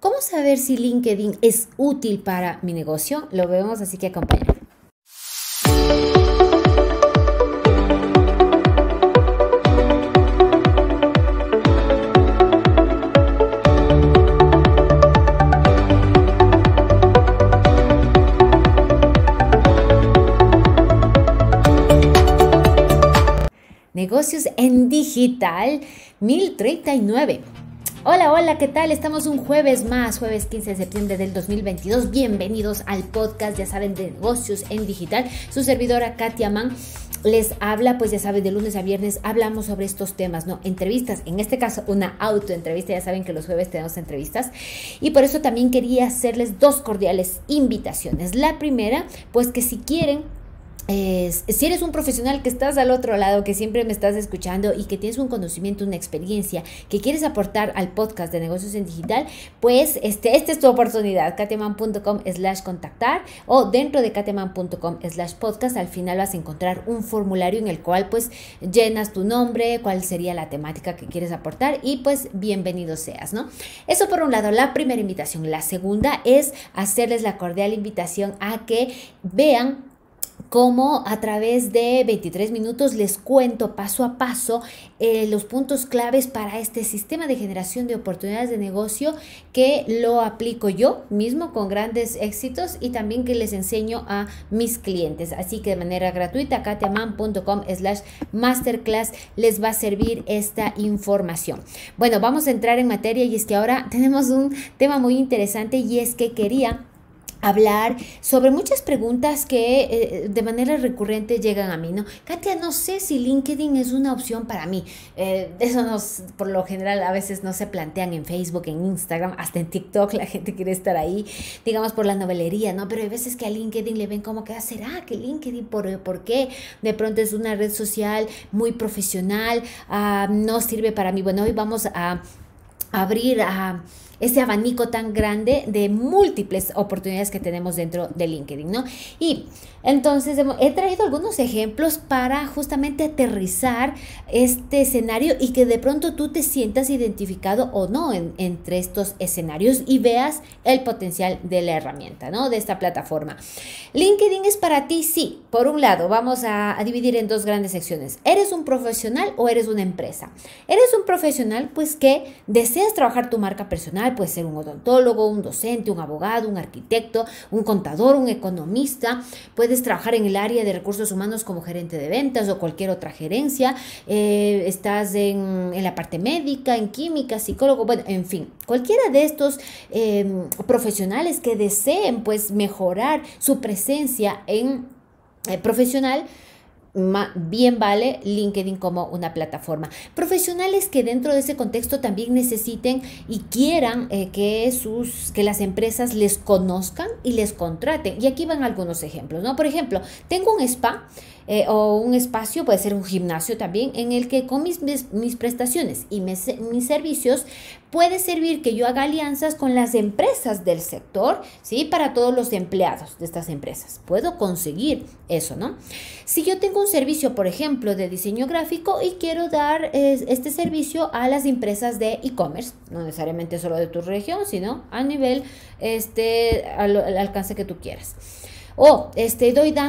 ¿Cómo saber si LinkedIn es útil para mi negocio? Lo vemos, así que acompáñame. Negocios en digital 1039. Hola, ¿qué tal? Estamos un jueves más, jueves 15 de septiembre del 2022. Bienvenidos al podcast, ya saben, de negocios en digital. Su servidora Katia Mann les habla, pues ya saben, de lunes a viernes hablamos sobre estos temas, ¿no? Entrevistas, en este caso una autoentrevista, ya saben que los jueves tenemos entrevistas. Y por eso también quería hacerles dos cordiales invitaciones. La primera, pues que si quieren, si eres un profesional que estás al otro lado, que siempre me estás escuchando y que tienes un conocimiento, una experiencia que quieres aportar al podcast de negocios en digital, pues esta es tu oportunidad. katiamann.com/contactar o dentro de katiamann.com/podcast. Al final vas a encontrar un formulario en el cual pues llenas tu nombre, cuál sería la temática que quieres aportar y pues bienvenido seas, ¿no? Eso por un lado, la primera invitación. La segunda es hacerles la cordial invitación a que vean cómo a través de 23 minutos les cuento paso a paso los puntos claves para este sistema de generación de oportunidades de negocio que lo aplico yo mismo con grandes éxitos y también que les enseño a mis clientes. Así que de manera gratuita, katiamann.com/masterclass les va a servir esta información. Bueno, vamos a entrar en materia y es que ahora tenemos un tema muy interesante y es que quería hablar sobre muchas preguntas que de manera recurrente llegan a mí, ¿no? Katia, no sé si LinkedIn es una opción para mí. Eso por lo general a veces no se plantean en Facebook, en Instagram, hasta en TikTok la gente quiere estar ahí, digamos por la novelería, ¿no? Pero hay veces que a LinkedIn le ven como que, ¿será que LinkedIn por qué? De pronto es una red social muy profesional, no sirve para mí. Bueno, hoy vamos a abrir a ese abanico tan grande de múltiples oportunidades que tenemos dentro de LinkedIn, ¿no? Y entonces he traído algunos ejemplos para justamente aterrizar este escenario y que de pronto tú te sientas identificado o no entre estos escenarios y veas el potencial de la herramienta, ¿no? De esta plataforma. LinkedIn es para ti, sí. Por un lado, vamos a dividir en dos grandes secciones. ¿Eres un profesional o eres una empresa? Eres un profesional, pues que deseas trabajar tu marca personal, puede ser un odontólogo, un docente, un abogado, un arquitecto, un contador, un economista. Puedes trabajar en el área de recursos humanos como gerente de ventas o cualquier otra gerencia. Estás en la parte médica, en química, psicólogo, bueno, en fin, cualquiera de estos profesionales que deseen pues mejorar su presencia en profesional. Bien vale LinkedIn como una plataforma. Profesionales que dentro de ese contexto también necesiten y quieran que las empresas les conozcan y les contraten. Y aquí van algunos ejemplos, ¿no? Por ejemplo, tengo un spa o un espacio, puede ser un gimnasio también, en el que con mis prestaciones y mis servicios puede servir que yo haga alianzas con las empresas del sector, ¿sí? Para todos los empleados de estas empresas. Puedo conseguir eso, ¿no? Si yo tengo un servicio, por ejemplo, de diseño gráfico y quiero dar este servicio a las empresas de e-commerce, no necesariamente solo de tu región, sino a nivel, al alcance que tú quieras. O estoy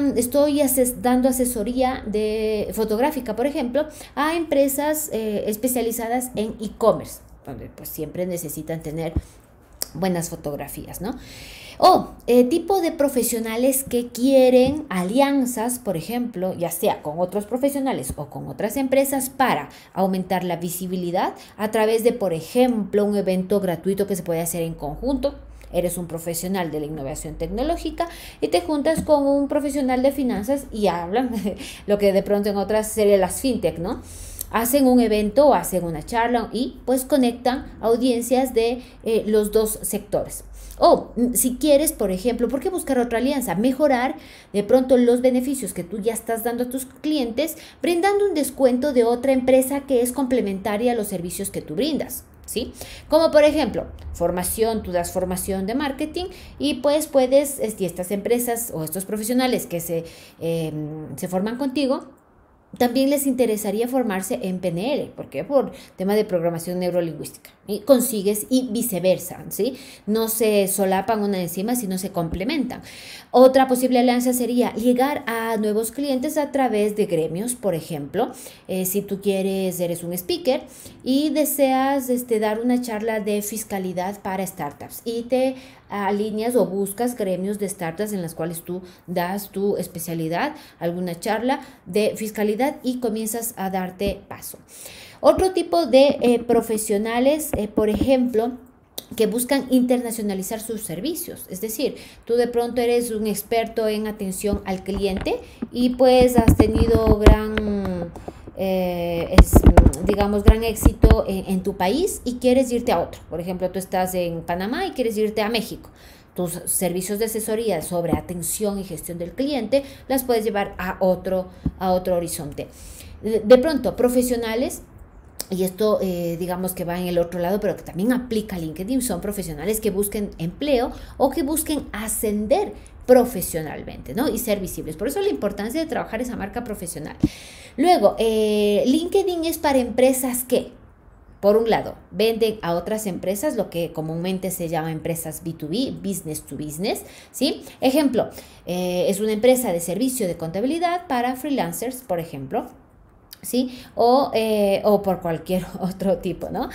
dando asesoría fotográfica, por ejemplo, a empresas especializadas en e-commerce, donde pues siempre necesitan tener buenas fotografías, ¿no? O tipo de profesionales que quieren alianzas, por ejemplo, ya sea con otros profesionales o con otras empresas para aumentar la visibilidad a través de, por ejemplo, un evento gratuito que se puede hacer en conjunto. Eres un profesional de la innovación tecnológica y te juntas con un profesional de finanzas y hablan lo que de pronto en otras serían las fintech, ¿no? Hacen un evento o hacen una charla y pues conectan audiencias de los dos sectores. O si quieres, por ejemplo, ¿por qué buscar otra alianza? Mejorar de pronto los beneficios que tú ya estás dando a tus clientes, brindando un descuento de otra empresa que es complementaria a los servicios que tú brindas. ¿Sí? Como por ejemplo, formación, tú das formación de marketing y pues puedes, y estas empresas o estos profesionales que se forman contigo, también les interesaría formarse en PNL, porque por tema de programación neurolingüística, y consigues y viceversa, ¿sí? No se solapan una encima, sino se complementan. Otra posible alianza sería llegar a nuevos clientes a través de gremios, por ejemplo, si tú eres un speaker y deseas dar una charla de fiscalidad para startups y te alineas o buscas gremios de startups en las cuales tú das tu especialidad, alguna charla de fiscalidad y comienzas a darte paso. Otro tipo de profesionales, por ejemplo, que buscan internacionalizar sus servicios. Es decir, tú de pronto eres un experto en atención al cliente y pues has tenido gran éxito en tu país y quieres irte a otro. Por ejemplo, tú estás en Panamá y quieres irte a México. Tus servicios de asesoría sobre atención y gestión del cliente las puedes llevar a otro horizonte. De pronto, profesionales, y esto digamos que va en el otro lado, pero que también aplica a LinkedIn, son profesionales que busquen empleo o que busquen ascender profesionalmente, ¿no? Y ser visibles. Por eso la importancia de trabajar esa marca profesional. Luego, LinkedIn es para empresas que, por un lado, venden a otras empresas, lo que comúnmente se llama empresas B2B, business to business, ¿sí? Ejemplo, es una empresa de servicio de contabilidad para freelancers, por ejemplo, ¿sí? O por cualquier otro tipo, ¿no?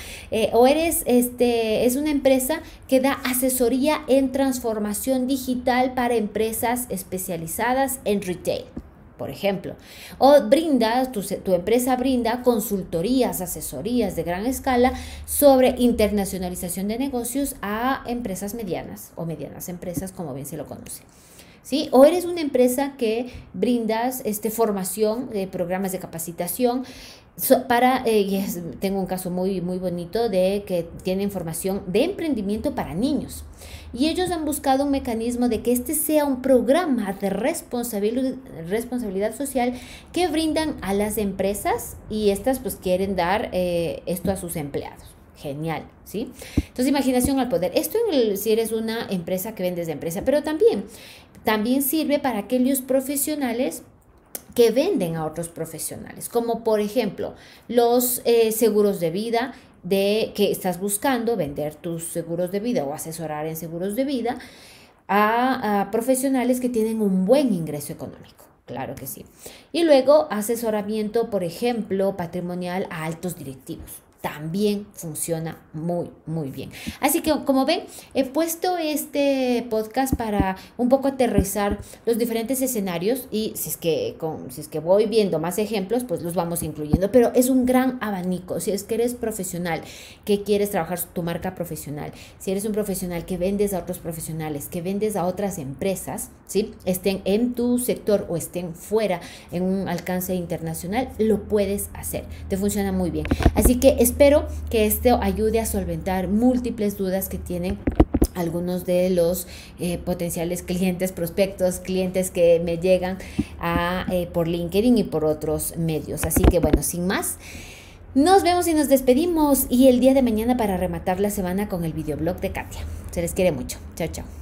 Es una empresa que da asesoría en transformación digital para empresas especializadas en retail, por ejemplo. O tu empresa brinda consultorías, asesorías de gran escala sobre internacionalización de negocios a empresas medianas o medianas empresas, como bien se lo conoce. ¿Sí? O eres una empresa que brindas formación de programas de capacitación tengo un caso muy, muy bonito de que tienen formación de emprendimiento para niños. Y ellos han buscado un mecanismo de que sea un programa de responsabilidad social que brindan a las empresas y estas pues quieren dar esto a sus empleados. Genial, ¿sí? Entonces, imaginación al poder. Esto si eres una empresa que vendes de empresa, pero también sirve para aquellos profesionales que venden a otros profesionales, como por ejemplo los seguros de vida, que estás buscando vender tus seguros de vida o asesorar en seguros de vida a profesionales que tienen un buen ingreso económico. Claro que sí. Y luego asesoramiento, por ejemplo, patrimonial a altos directivos. También funciona muy, muy bien. Así que, como ven, he puesto este podcast para un poco aterrizar los diferentes escenarios y si es que voy viendo más ejemplos, pues los vamos incluyendo. Pero es un gran abanico. Si es que eres profesional, que quieres trabajar tu marca profesional, si eres un profesional que vendes a otros profesionales, que vendes a otras empresas, ¿sí? Estén en tu sector o estén fuera en un alcance internacional, lo puedes hacer. Te funciona muy bien. Así que espero que esto ayude a solventar múltiples dudas que tienen algunos de los potenciales clientes, prospectos, clientes que me llegan por LinkedIn y por otros medios. Así que bueno, sin más, nos vemos y nos despedimos y el día de mañana para rematar la semana con el videoblog de Katia. Se les quiere mucho. Chao, chao.